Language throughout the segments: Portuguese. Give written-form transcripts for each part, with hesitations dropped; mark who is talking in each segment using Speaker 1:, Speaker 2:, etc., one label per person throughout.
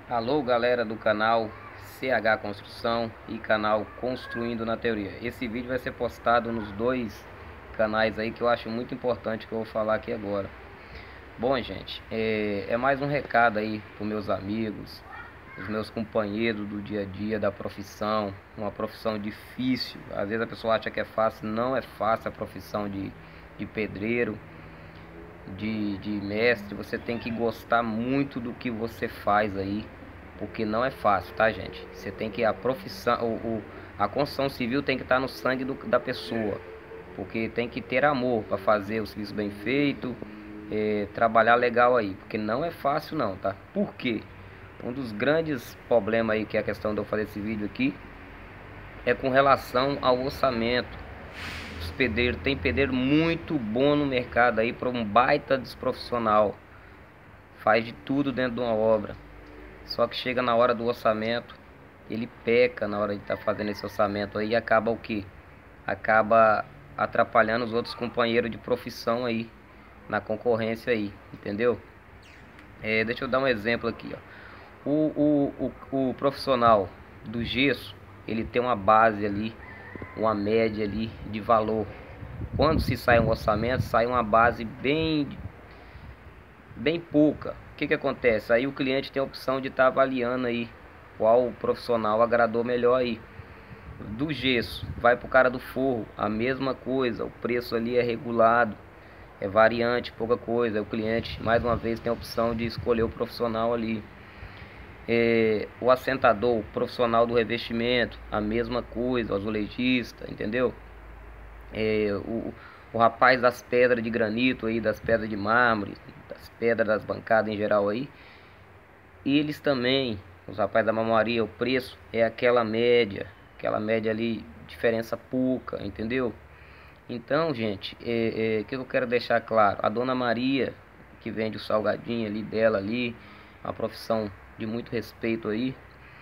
Speaker 1: Alô, galera do canal CH Construção e canal Construindo na Teoria. Esse vídeo vai ser postado nos dois canais aí que eu acho muito importante que eu vou falar aqui agora. Bom, gente, é mais um recado aí para meus amigos, os meus companheiros do dia a dia da profissão. Uma profissão difícil. Às vezes a pessoa acha que é fácil, não é fácil a profissão de pedreiro, de mestre. Você tem que gostar muito do que você faz aí, porque não é fácil, tá, gente? Você tem que a profissão, a construção civil tem que estar no sangue da pessoa, porque tem que ter amor para fazer o serviço bem feito, trabalhar legal aí, porque não é fácil não, tá? Por quê? Um dos grandes problemas aí que é a questão de eu fazer esse vídeo aqui é com relação ao orçamento. Os pedreiros, tem pedreiro muito bom no mercado aí para um baita desprofissional, faz de tudo dentro de uma obra. Só que chega na hora do orçamento, ele peca na hora de estar fazendo esse orçamento aí, e acaba o que? Acaba atrapalhando os outros companheiros de profissão aí, na concorrência aí, entendeu? Deixa eu dar um exemplo aqui, ó. O profissional do gesso, ele tem uma base ali, uma média ali de valor. Quando se sai um orçamento, sai uma base bem pouca. O que acontece? Aí o cliente tem a opção de estar avaliando aí qual profissional agradou melhor aí. Do gesso, vai pro cara do forro, a mesma coisa, o preço ali é regulado, é variante, pouca coisa. O cliente, mais uma vez, tem a opção de escolher o profissional ali. O assentador, o profissional do revestimento, a mesma coisa, o azulejista, entendeu? O rapaz das pedras de granito aí, das pedras de mármore, das pedras das bancadas em geral aí, eles também, os rapazes da marmoraria, o preço é aquela média ali, diferença pouca, entendeu? Então, gente, o que eu quero deixar claro, a dona Maria, que vende o salgadinho ali dela ali, uma profissão de muito respeito aí,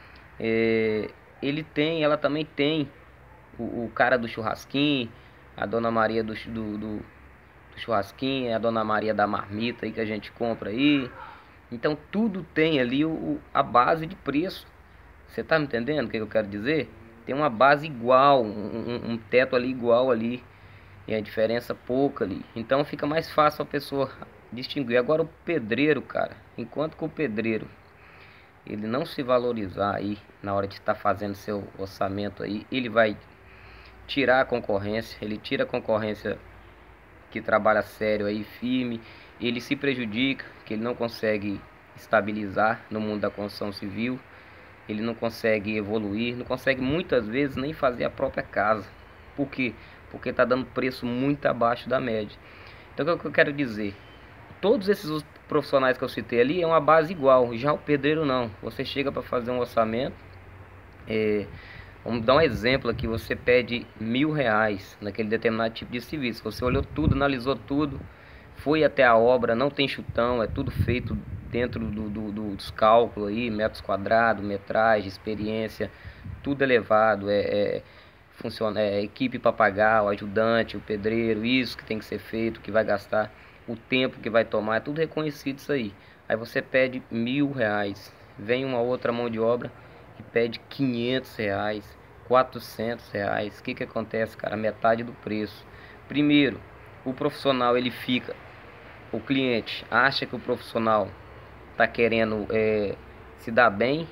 Speaker 1: ela também tem o cara do churrasquinho, a dona Maria do churrasquinho, a dona Maria da marmita aí que a gente compra aí. Então tudo tem ali a base de preço. Você tá me entendendo o que eu quero dizer? Tem uma base igual, um teto ali igual ali, e a diferença pouca ali. Então fica mais fácil a pessoa distinguir. Agora o pedreiro, cara, enquanto que o pedreiro ele não se valorizar aí na hora de estar fazendo seu orçamento aí, ele vai tirar a concorrência, ele tira a concorrência que trabalha sério aí, firme, ele se prejudica, que ele não consegue estabilizar no mundo da construção civil, ele não consegue evoluir, não consegue muitas vezes nem fazer a própria casa. Por quê? Porque está dando preço muito abaixo da média. Então o que eu quero dizer? Todos esses profissionais que eu citei ali é uma base igual, já o pedreiro não. Você chega para fazer um orçamento, vamos dar um exemplo aqui, você pede R$ 1.000 naquele determinado tipo de serviço. Você olhou tudo, analisou tudo, foi até a obra, não tem chutão, é tudo feito dentro dos cálculos aí, metros quadrados, metragem, experiência, tudo elevado, funciona, equipe para pagar, o ajudante, o pedreiro, isso que tem que ser feito, que vai gastar, o tempo que vai tomar, é tudo reconhecido isso aí. Aí você pede R$ 1.000, vem uma outra mão de obra e pede R$ 500, R$ 400. O que acontece, cara? Metade do preço. Primeiro, o profissional ele fica, o cliente acha que o profissional tá querendo se dar bem,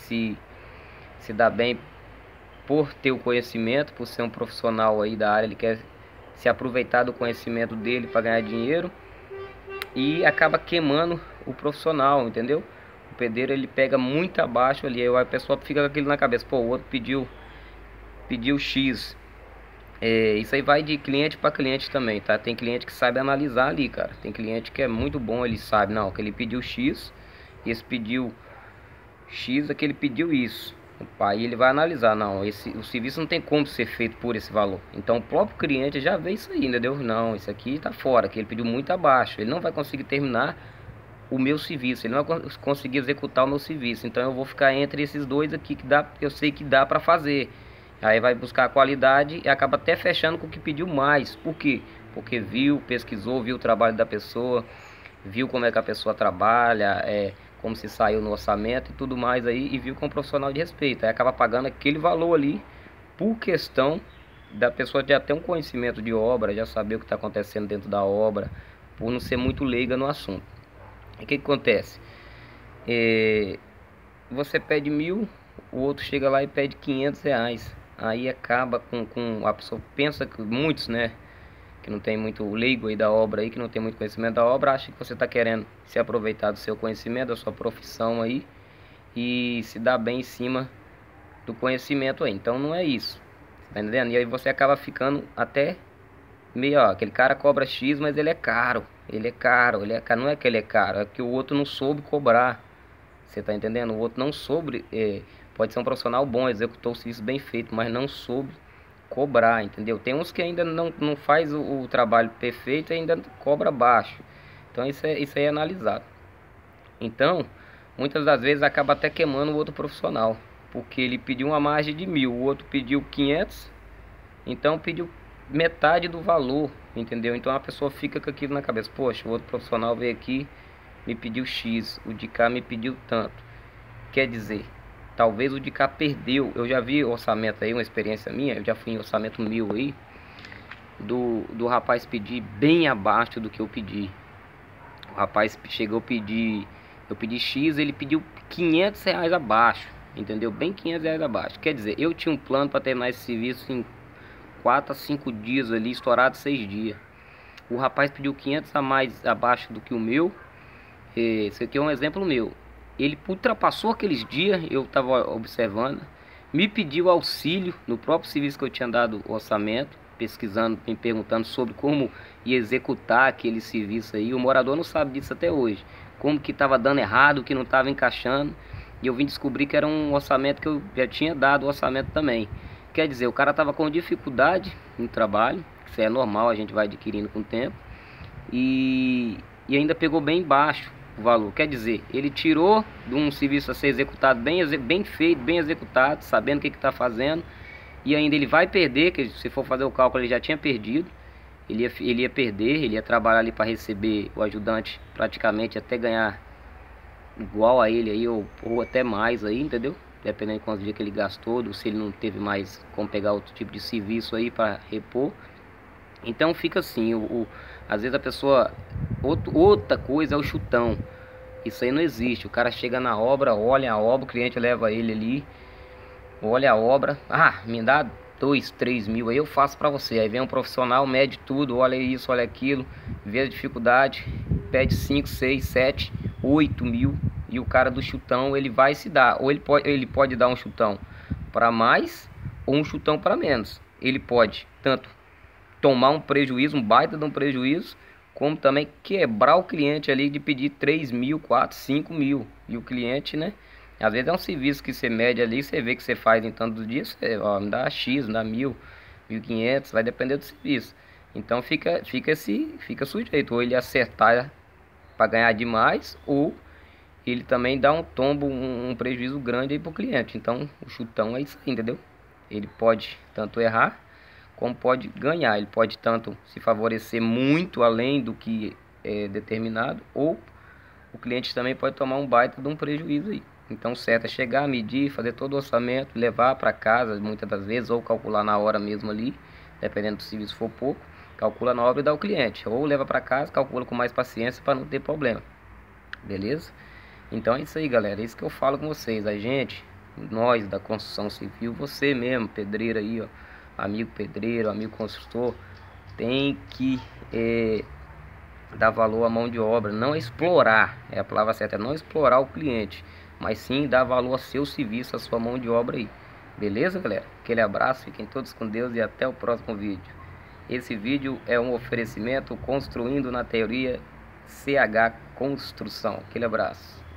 Speaker 1: se dar bem por ter o conhecimento, por ser um profissional aí da área, ele quer se aproveitar do conhecimento dele para ganhar dinheiro e acaba queimando o profissional, entendeu? O pedreiro ele pega muito abaixo ali, aí a pessoa fica com aquilo na cabeça, pô, o outro pediu X. Isso aí vai de cliente para cliente também, tá? Tem cliente que sabe analisar ali, cara. Tem cliente que é muito bom, ele sabe, não, que ele pediu X, esse pediu X, aquele pediu isso. Aí ele vai analisar, não, o serviço não tem como ser feito por esse valor. Então o próprio cliente já vê isso aí, entendeu? Não, isso aqui tá fora, que ele pediu muito abaixo. Ele não vai conseguir terminar o meu serviço, ele não vai conseguir executar o meu serviço. Então eu vou ficar entre esses dois aqui que dá, eu sei que dá para fazer. Aí vai buscar a qualidade e acaba até fechando com o que pediu mais. Por quê? Porque viu, pesquisou, viu o trabalho da pessoa, viu como é que a pessoa trabalha, como se saiu no orçamento e tudo mais aí, e viu que é um profissional de respeito, aí acaba pagando aquele valor ali por questão da pessoa já ter um conhecimento de obra, já saber o que está acontecendo dentro da obra, por não ser muito leiga no assunto. E o que acontece? Você pede 1.000, o outro chega lá e pede R$ 500. Aí acaba com a pessoa pensa que muitos, né, que não tem muito leigo aí da obra aí, que não tem muito conhecimento da obra, acha que você está querendo se aproveitar do seu conhecimento, da sua profissão aí e se dar bem em cima do conhecimento aí. Então não é isso, tá entendendo? E aí você acaba ficando até meio, ó, aquele cara cobra X, mas ele é caro. Ele é caro, ele é caro. Não é que ele é caro, é que o outro não soube cobrar. Você tá entendendo? O outro não soube, pode ser um profissional bom, executou o serviço bem feito, mas não soube cobrar, entendeu? Tem uns que ainda não faz o trabalho perfeito e ainda cobra baixo. Então isso aí é analisado. Então, muitas das vezes acaba até queimando o outro profissional, porque ele pediu uma margem de 1.000, o outro pediu 500, então pediu metade do valor, entendeu? Então a pessoa fica com aquilo na cabeça, poxa, o outro profissional veio aqui, me pediu X, o de cá me pediu tanto. Quer dizer, talvez o de cá perdeu. Eu já vi orçamento aí, uma experiência minha, eu já fui em orçamento 1.000 aí, do rapaz pedir bem abaixo do que eu pedi. O rapaz chegou a pedir, eu pedi X, ele pediu R$ 500 abaixo, entendeu? Bem R$ 500 abaixo. Quer dizer, eu tinha um plano para terminar esse serviço em 4 a 5 dias ali, estourado 6 dias. O rapaz pediu 500 a mais abaixo do que o meu. Esse aqui é um exemplo meu. Ele ultrapassou aqueles dias, eu estava observando, me pediu auxílio no próprio serviço que eu tinha dado o orçamento, pesquisando, me perguntando sobre como ia executar aquele serviço aí. O morador não sabe disso até hoje, como que estava dando errado, que não estava encaixando. E eu vim descobrir que era um orçamento que eu já tinha dado o orçamento também. Quer dizer, o cara estava com dificuldade no trabalho, isso é normal, a gente vai adquirindo com o tempo, e ainda pegou bem baixo o valor. Quer dizer, ele tirou de um serviço a ser executado bem feito, bem executado, sabendo o que está fazendo, e ainda ele vai perder, que se for fazer o cálculo ele já tinha perdido, ele ia perder, ele ia trabalhar ali para receber o ajudante praticamente até ganhar igual a ele aí, ou até mais aí, entendeu? Dependendo de quantos dias que ele gastou, ou se ele não teve mais como pegar outro tipo de serviço aí para repor. Então fica assim, às vezes a pessoa, outra coisa é o chutão. Isso aí não existe. O cara chega na obra, olha a obra, o cliente leva ele ali, olha a obra, me dá 2, 3 mil aí, eu faço pra você. Aí vem um profissional, mede tudo, olha isso, olha aquilo, vê a dificuldade, pede 5, 6, 7, 8 mil. E o cara do chutão, ele vai se dar, ou ele pode dar um chutão para mais ou um chutão para menos. Ele pode tanto tomar um prejuízo, um baita de um prejuízo, como também quebrar o cliente ali de pedir 3 mil, 4, 5 mil. E o cliente, né, às vezes é um serviço que você mede ali, você vê que você faz em tantos dias, você, ó, me dá X, me dá 1.000, 1.500, vai depender do serviço. Então fica sujeito, ou ele acertar para ganhar demais, ou ele também dá um tombo, um prejuízo grande aí pro cliente. Então o chutão é isso aí, entendeu? Ele pode tanto errar como pode ganhar. Ele pode tanto se favorecer muito além do que é determinado, ou o cliente também pode tomar um baita de um prejuízo aí. Então o certo é chegar, medir, fazer todo o orçamento, levar para casa muitas das vezes, ou calcular na hora mesmo ali, dependendo do serviço for pouco, calcula na hora e dá ao cliente, ou leva para casa, calcula com mais paciência para não ter problema. Beleza? Então é isso aí, galera, é isso que eu falo com vocês. A gente, nós da construção civil, você mesmo, pedreiro aí, ó, amigo pedreiro, amigo construtor, tem que dar valor à mão de obra, não explorar, a palavra certa, é não explorar o cliente, mas sim dar valor ao seu serviço, à sua mão de obra aí. Beleza, galera? Aquele abraço, fiquem todos com Deus e até o próximo vídeo. Esse vídeo é um oferecimento Construindo na Teoria CH Construção. Aquele abraço.